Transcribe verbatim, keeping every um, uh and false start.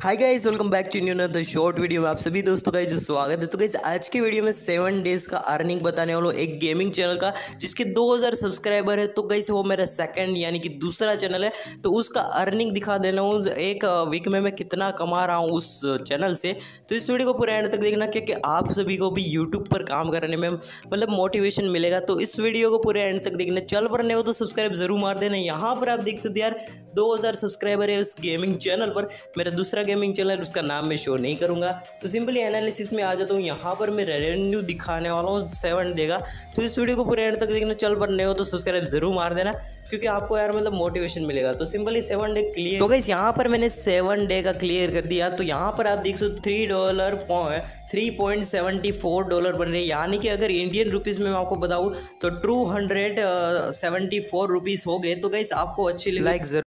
Hi guys, welcome back to new another short video में आप सभी दोस्तों का जो स्वागत है। तो गाइस आज के वीडियो में सेवन डेज का अर्निंग बताने वाला हूँ एक गेमिंग चैनल का जिसके दो हज़ार सब्सक्राइबर है। तो गाइस वो मेरा सेकंड यानी कि दूसरा चैनल है, तो उसका अर्निंग दिखा देना हूँ एक वीक में मैं कितना कमा रहा हूँ उस चैनल से। तो इस वीडियो को पूरा एंड तक देखना क्योंकि आप सभी को भी यूट्यूब पर काम करने में मतलब मोटिवेशन मिलेगा। तो इस वीडियो को पूरे एंड तक देखना। चल पर नहीं हो तो सब्सक्राइब जरूर मार देना। यहाँ पर आप देख सकते यार दो हज़ार सब्सक्राइबर है उस गेमिंग चैनल पर। मेरा दूसरा गेमिंग चैनल उसका नाम मैं शो नहीं करूंगा। तो सिंपली एनालिसिस में आ जाता हूँ। यहाँ पर मैं रेवेन्यू दिखाने वाला हूँ सेवन देगा। तो इस वीडियो को पूरे एंड तक देखना। चल पर नहीं हो तो सब्सक्राइब जरूर मार देना क्योंकि आपको यार मतलब मोटिवेशन मिलेगा। तो सिंपली सेवन डे क्लियर। तो गाइस यहाँ पर मैंने सेवन डे का क्लियर कर दिया। तो यहाँ पर आप देख सकते three dollar three point seventy four dollar बन रहे हैं, यानी कि अगर इंडियन रुपीज़ में मैं आपको बताऊँ तो two hundred seventy four rupees हो गए। तो गाइस आपको अच्छी लाइक